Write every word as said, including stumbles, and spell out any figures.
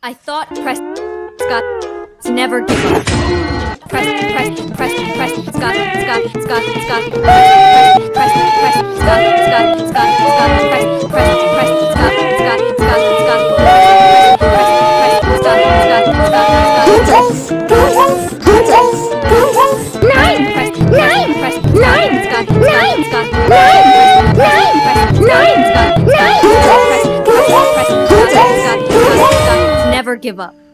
I thought press Scott to never give up. Press press press press Scott Scott Scott Scott press press press Scott Scott Scott Scott press press press Scott Scott Scott Scott press press press Scott Scott Scott nine press nine press nine Scott nine Scott nine nine press nine Scott nine press press press Scott Scott Scott never give up.